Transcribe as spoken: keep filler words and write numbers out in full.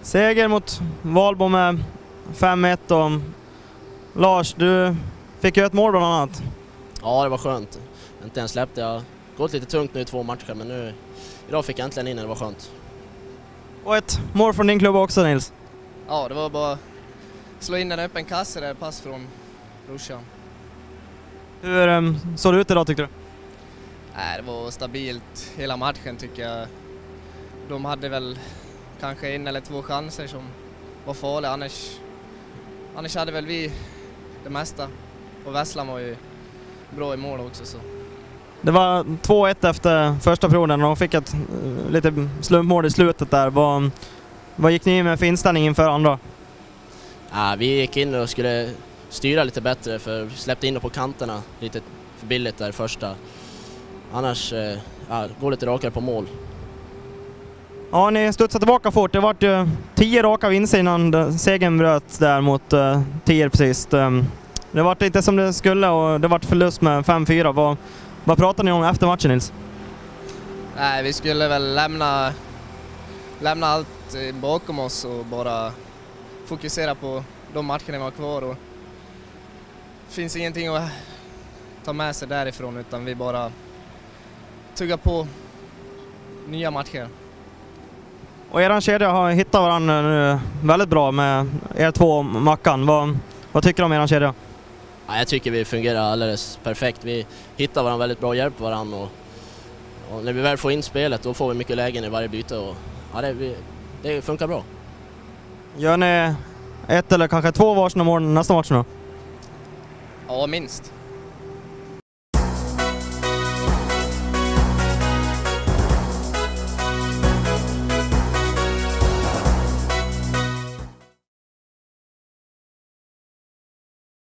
Seger mot Valbo med fem ett och Lars, du fick ju ett mål bland annat. Ja, det var skönt. Inte ens släppte jag. Gått lite tungt nu i två matcher, men nu idag fick jag äntligen in, det var skönt. Och ett mål från din klubb också, Nils. Ja, det var bara slå in en öppen kasse där, pass från brorsan. Hur um, såg det ut idag tyckte du? Nej, det var stabilt hela matchen tycker jag. De hade väl kanske en eller två chanser som var farliga, annars, annars hade väl vi det mesta. Och Vesslan var ju bra i mål också. Så. Det var två ett efter första perioden och de fick ett uh, lite slumpmål i slutet där. Vad, vad gick ni med för inställning inför andra? Ja, vi gick in och skulle styra lite bättre, för vi släppte in på kanterna lite för billigt där första. Annars eh, ja, går lite rakare på mål. Ja, ni studsade tillbaka fort. Det var ju tio raka vinster innan segern bröt där mot uh, Tierp sist. Um, det var inte som det skulle och det var förlust med fem fyra. Vad, vad pratade ni om efter matchen, Nils? Nej, vi skulle väl lämna, lämna allt bakom oss och bara fokusera på de matcherna vi har kvar. Och det finns ingenting att ta med sig därifrån, utan vi bara tuggar på nya matcher. Och eran kedja har hittat varandra nu väldigt bra med er två och Mackan. Vad, vad tycker du om eran kedja? Ja, jag tycker vi fungerar alldeles perfekt. Vi hittar varandra väldigt bra, hjälper varandra. Och, och när vi väl får in spelet då får vi mycket lägen i varje byte. Och, ja, det, vi, det funkar bra. Gör ni ett eller kanske två varsna mål nästa match nu? Ja, minst.